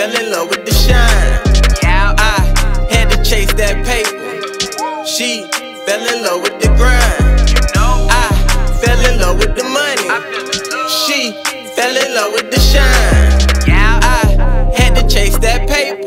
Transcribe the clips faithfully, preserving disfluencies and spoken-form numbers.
fell in love with the shine. I had to chase that paper. She fell in love with the grind. I fell in love with the money. She fell in love with the shine. I had to chase that paper.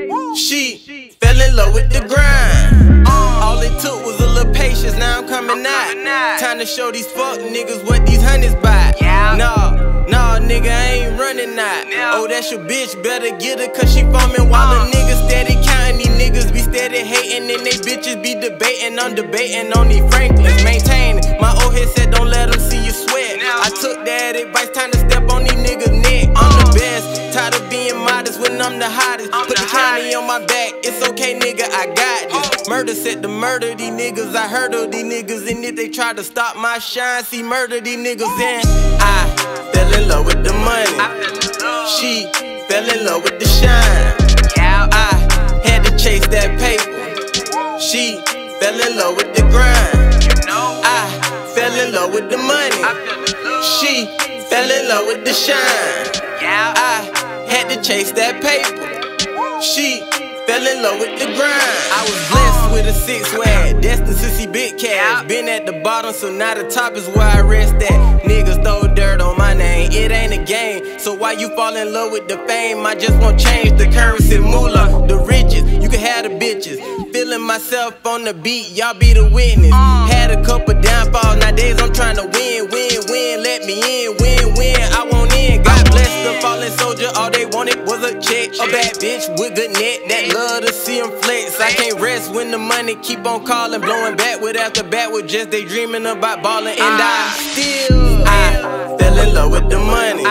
She fell in love with the grind. All it took was a little patience, now I'm coming out. Time to show these fuck niggas what these honeys buy. Nah, nah, nigga, I ain't running out. Oh, that's your bitch, better get her, cause she foaming while the niggas steady counting. These niggas be steady hating, and they bitches be debating. I'm debating on these Franklins, maintaining. My old head said don't let them see you sweat. I took that advice, time to step on these niggas' neck. I'm the best, tired of being modest when I'm the hottest. Put the county on my back, it's okay, nigga, I got this. Murder set to murder these niggas, I heard of these niggas. And if they try to stop my shine, see murder these niggas. And I fell in love with the money. She fell in love with the shine. I had to chase that paper. She fell in love with the grind. I fell in love with the money. She fell in love with the shine. I had to chase that paper. She fell in love with the grind. I was blessed with a six swag, destined to see big cash. Been at the bottom, so now the top is where I rest at. Niggas throw dirt on my name, it ain't a game. So why you fall in love with the fame? I just won't change the currency, moolah, the riches. You can have the bitches. Feeling myself on the beat, y'all be the witness. Had a couple downfalls, nowadays I'm trying to win, win, win. Let me in, win, win, I want in. God bless the fallen soldier, all they wanted was a check. A bad bitch with good neck that love to see them flex. I can't rest when the money keep on calling, blowing backward after backward, just daydreaming about balling. And I still, I fell in love with the money.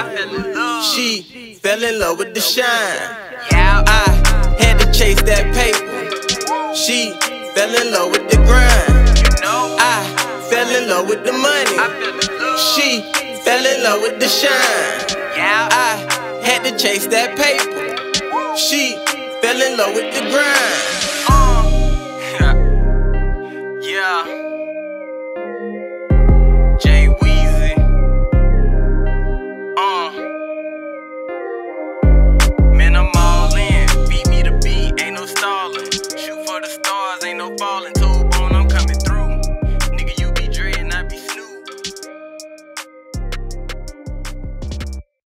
She fell in love with the shine. I had to chase that paper. She fell in love with the grind. I fell in love with the money. She fell in love with the shine. I had to chase that paper. She fell in love with the grind. Uh, yeah.